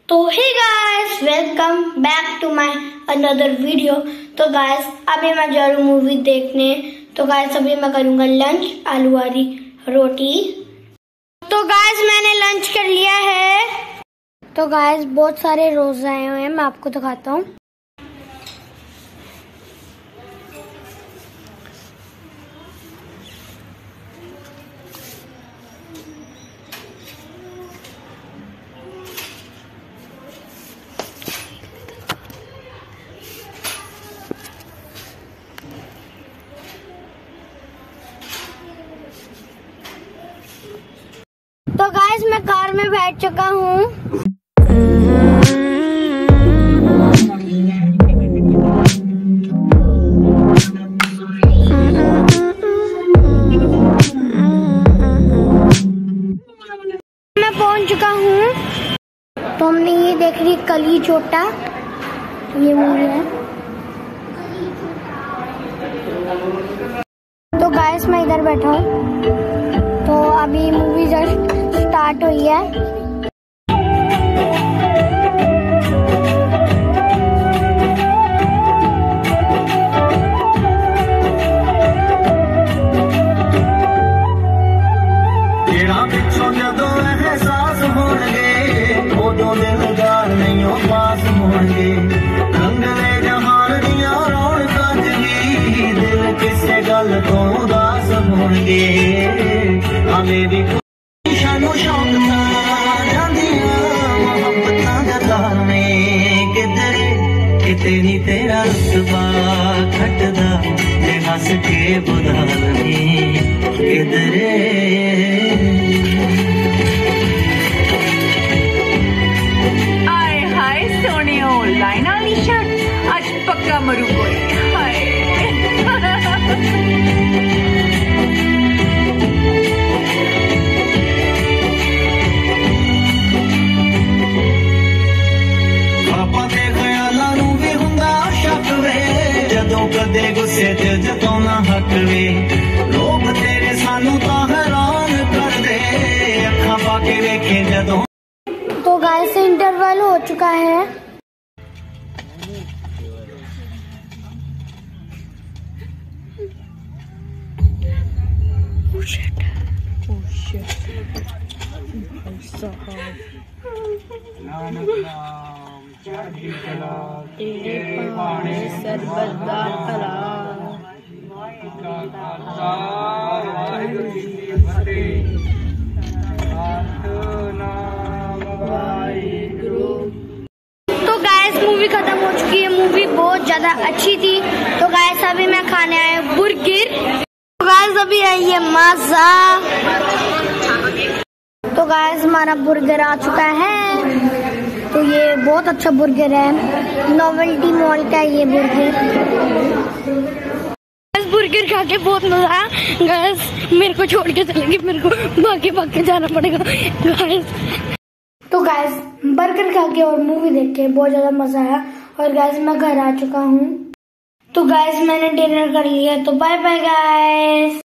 तो hey guys, welcome back to my another video. तो guys अभी मैं जा रही हूँ मूवी देखने। तो गाइस अभी मैं करूँगा लंच, आलू वाली रोटी। तो गाइस मैंने लंच कर लिया है। तो गाइस बहुत सारे रोज आए हुए हैं, मैं आपको दिखाता हूँ। तो गाइस मैं कार में बैठ चुका हूँ। मैं पहुंच चुका हूँ। तो हमने ये देख ली कली छोटा, ये मूवी है। तो गाइस मैं इधर बैठा हूँ। तो अभी मूवी जस्ट स्टार्ट हुई है। तेरा पिछों जदों एहसास होणगे, उदों दिलदार नहीं हो पास होणगे। रंगले जहान दियां रौनकां च भी दिल किसे गल तो उदास होणगे। हमें भी शानों शौक था जांदियां मोहब्बतां दा तार में किधरे किते नी तेरा रुतबा खटदा ते हस के बुला लवी किधरे। आए हाय सोनियो लाइन वाली शर्ट आज पक्का मरू कोई। हाय पापा दे ख्यालां नूं भी हुंदा शक वे, जदों कदे गुस्से च जताउणा हक वे। लोग तेरे सानू तां हैरान कर दे, अखां पाके वेखे जदों। तो गाइस इंटरवल हो चुका है। तेरे पाने सरबत दा तो गाइस मूवी खत्म हो चुकी है। मूवी बहुत ज्यादा अच्छी थी। तो गाइस अभी मैं खाने आया बुर्गर। तो गाइस अभी आई है मजा। तो गाइस हमारा बुर्गर आ चुका है। तो ये बहुत अच्छा बुर्गर है, नोवेल्टी मॉल का ये बुर्गर। बुर्गर खा के बहुत मजा आया। गाइस मेरे को छोड़ के चलेंगे, मेरे को भाग के जाना पड़ेगा गाइस। तो गाइस बर्गर खा के और मूवी देख के बहुत ज्यादा मजा आया। और गाइस मैं घर आ चुका हूँ। तो गाइस मैंने डिनर कर लिया। तो बाय बाय गाइस।